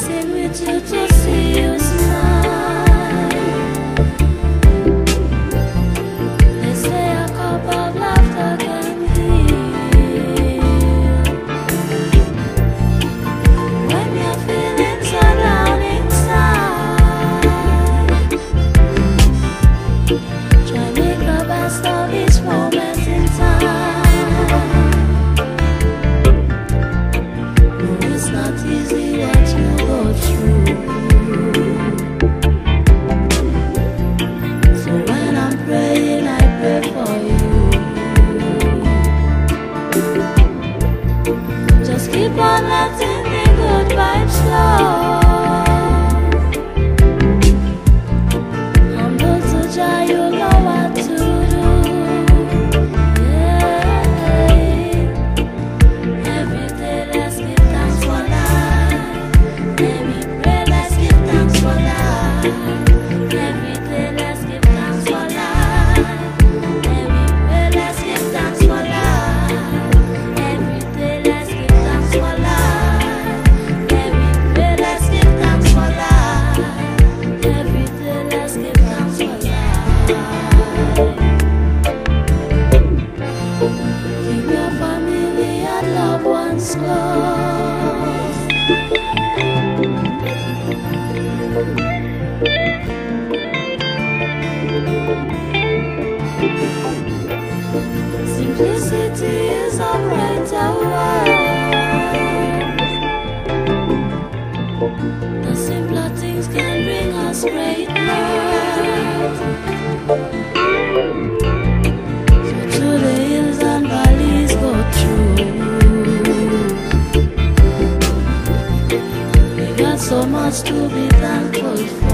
dancing with you to see you smile. They say a cup of laughter can heal. When you're feeling so down inside, try make the best of each moment in time. No, it's not easy what you go through. So when I'm praying, I pray for you. Just keep on letting the good vibes flow. Humble to Jah, you know what to do. Yeah. Every day let's give thanks for life. Every pray, let's give thanks for life. Every day let's give thanks for life. Every pray, let's give thanks for life. Every day let's give thanks for life. Every pray, let's give thanks for life. Every day let's give thanks for life. Keep your family and loved ones close. Simplicity is a brighter world. The simpler things can bring us great mirth. So to the hills and valleys go through. We got so much to be thankful for.